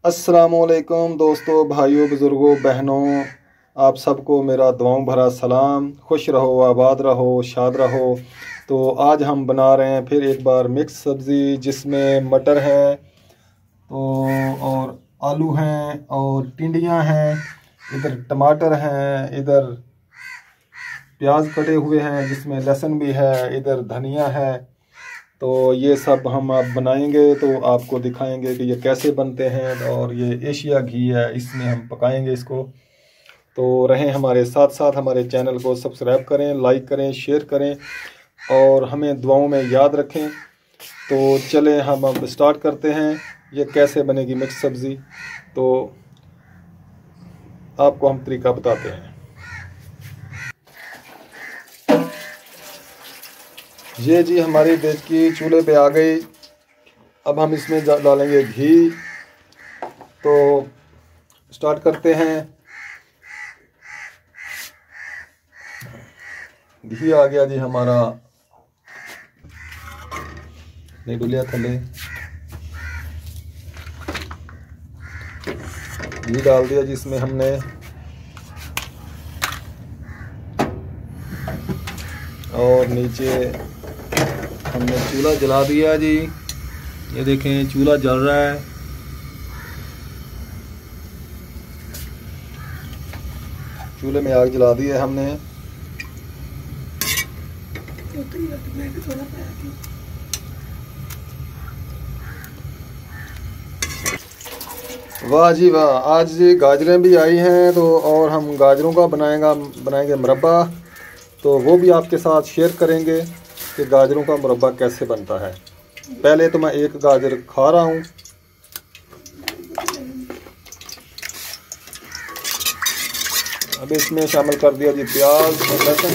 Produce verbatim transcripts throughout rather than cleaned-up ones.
अस्सलामुअलैकुम दोस्तों, भाइयों, बुज़ुर्गों, बहनों, आप सबको मेरा दुआओं भरा सलाम। खुश रहो, आबाद रहो, शाद रहो। तो आज हम बना रहे हैं फिर एक बार मिक्स सब्ज़ी, जिसमें मटर है तो और आलू हैं और टिंडियाँ हैं, इधर टमाटर हैं, इधर प्याज कटे हुए हैं जिसमें लहसुन भी है, इधर धनिया है। तो ये सब हम आप बनाएंगे तो आपको दिखाएंगे कि ये कैसे बनते हैं। और ये एशिया घी है, इसमें हम पकाएंगे इसको। तो रहें हमारे साथ साथ, हमारे चैनल को सब्सक्राइब करें, लाइक करें, शेयर करें और हमें दुआओं में याद रखें। तो चलें हम अब स्टार्ट करते हैं ये कैसे बनेगी मिक्स सब्ज़ी। तो आपको हम तरीका बताते हैं। ये जी हमारी देचकी चूल्हे पे आ गई। अब हम इसमें डालेंगे घी। तो स्टार्ट करते हैं। घी आ गया जी हमारा, नहीं डुलिया थले। घी डाल दिया जिसमें हमने, और नीचे हमने चूल्हा जला दिया जी। ये देखें चूल्हा जल रहा है। चूल्हे में आग जला दी है हमने। वाह जी वाह, आज जी गाजरें भी आई हैं। तो और हम गाजरों का बनाएगा बनाएंगे मुरब्बा। तो वो भी आपके साथ शेयर करेंगे कि गाजरों का मुरब्बा कैसे बनता है। पहले तो मैं एक गाजर खा रहा हूँ। अब इसमें शामिल कर दिया जी प्याज और लहसुन।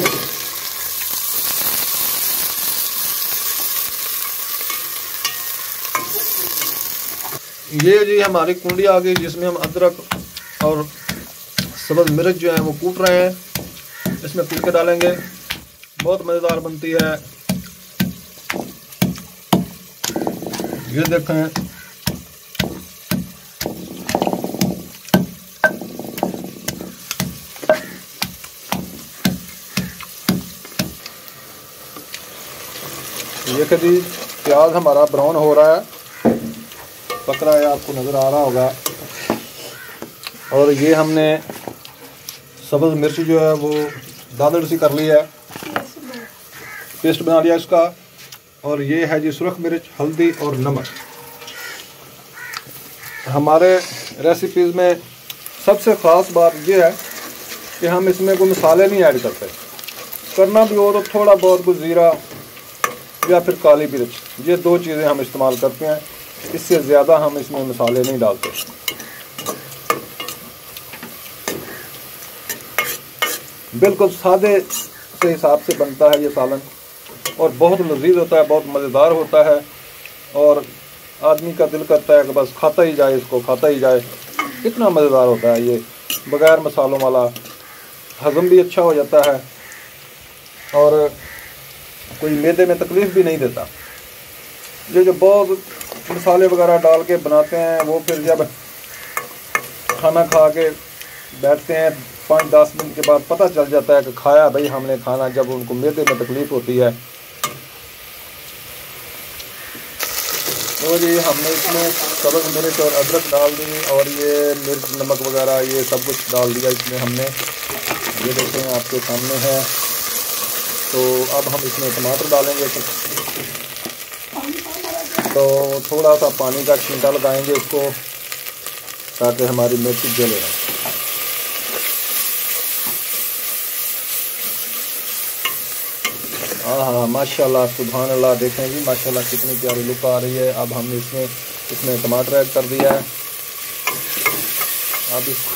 ये जी हमारी कुंडी आ गई जिसमें हम अदरक और सब्ज़ मिर्च जो है वो कूट रहे हैं, इसमें कूट के डालेंगे। बहुत मज़ेदार बनती है। ये देखें, ये कभी प्याज हमारा ब्राउन हो रहा है, पक रहा है, आपको नज़र आ रहा होगा। और ये हमने सब्ज़ मिर्च जो है वो दादड़ सी कर ली है, पेस्ट बना लिया इसका। और ये है जी सुरख मिर्च, हल्दी और नमक। हमारे रेसिपीज़ में सबसे ख़ास बात ये है कि हम इसमें कोई मसाले नहीं ऐड करते। करना भी हो तो थोड़ा बहुत कुछ ज़ीरा या फिर काली मिर्च, ये दो चीज़ें हम इस्तेमाल करते हैं। इससे ज़्यादा हम इसमें मसाले नहीं डालते। बिल्कुल सादे से हिसाब से बनता है ये सालन, और बहुत लजीज होता है, बहुत मज़ेदार होता है। और आदमी का दिल करता है कि बस खाता ही जाए, इसको खाता ही जाए। इतना मज़ेदार होता है ये, बग़ैर मसालों वाला। हज़म भी अच्छा हो जाता है और कोई मैदे में तकलीफ़ भी नहीं देता। ये जो बहुत मसाले वगैरह डाल के बनाते हैं, वो फिर जब खाना खा के बैठते हैं पाँच दस मिनट के बाद पता चल जाता है कि खाया भाई हमने खाना, जब उनको मैदे में तकलीफ़ होती है। तो जी हमने इसमें सब्ज़ मिर्च और अदरक डाल दी, और ये मिर्च नमक वगैरह ये सब कुछ डाल दिया इसमें हमने। ये देखें आपके सामने है। तो अब हम इसमें टमाटर डालेंगे। तो थोड़ा सा पानी का छींटा लगाएंगे इसको, ताकि हमारी मिर्च जले ना। हाँ हाँ माशाल्लाह, सुभान अल्लाह। देखें जी माशाल्लाह कितनी प्यारी लुक आ रही है। अब हमने इसमें इसमें टमाटर ऐड कर दिया है। अब इस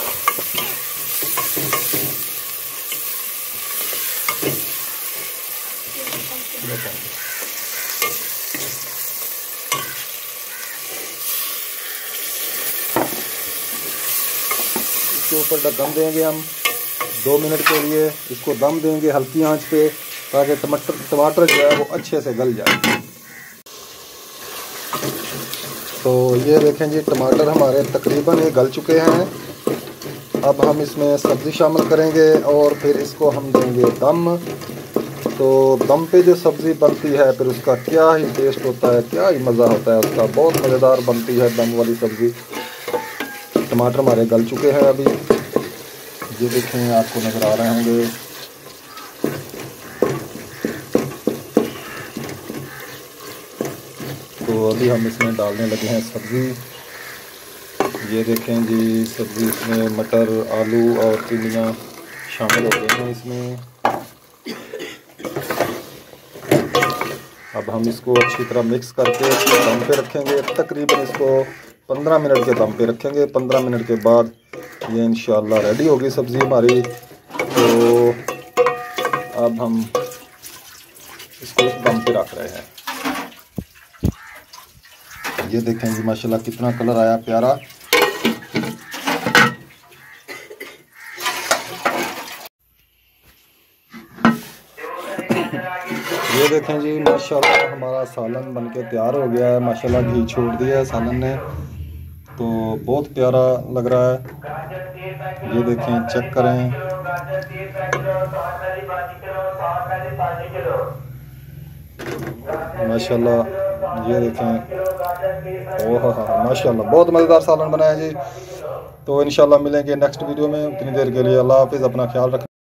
इसके ऊपर ढक्कन देंगे हम दो मिनट के लिए। इसको दम देंगे हल्की आंच पे, ताकि टमाटर टमाटर जो है वो अच्छे से गल जाए। तो ये देखें जी, टमाटर हमारे तकरीबन ये गल चुके हैं। अब हम इसमें सब्ज़ी शामिल करेंगे और फिर इसको हम देंगे दम। तो दम पे जो सब्ज़ी बनती है फिर उसका क्या ही टेस्ट होता है, क्या ही मज़ा होता है उसका, बहुत मज़ेदार बनती है दम वाली सब्ज़ी। टमाटर हमारे गल चुके हैं अभी, ये देखें, आपको नज़र आ रहे होंगे। तो अभी हम इसमें डालने लगे हैं सब्ज़ी। ये देखें जी, सब्ज़ी इसमें मटर, आलू और तिलियाँ शामिल हो गए हैं इसमें। अब हम इसको अच्छी तरह मिक्स करके दम पे रखेंगे। तकरीबन इसको पंद्रह मिनट के दम पे रखेंगे। पंद्रह मिनट के बाद ये इंशाल्लाह रेडी होगी सब्ज़ी हमारी। तो अब हम इसको दम पे रख रहे हैं। ये देखें जी, माशाल्लाह कितना कलर आया प्यारा। ये देखें जी, माशाल्लाह हमारा सालन बनके तैयार हो गया है। माशाल्लाह घी छोड़ दिया है सालन ने, तो बहुत प्यारा लग रहा है। ये देखें, चेक करें। माशाल्लाह ये देखें, ओह माशाल्लाह बहुत मज़ेदार सालन बनाया जी। तो इंशाल्लाह मिलेंगे नेक्स्ट वीडियो में। उतनी देर के लिए अल्लाह हाफिज़, अपना ख्याल रखें।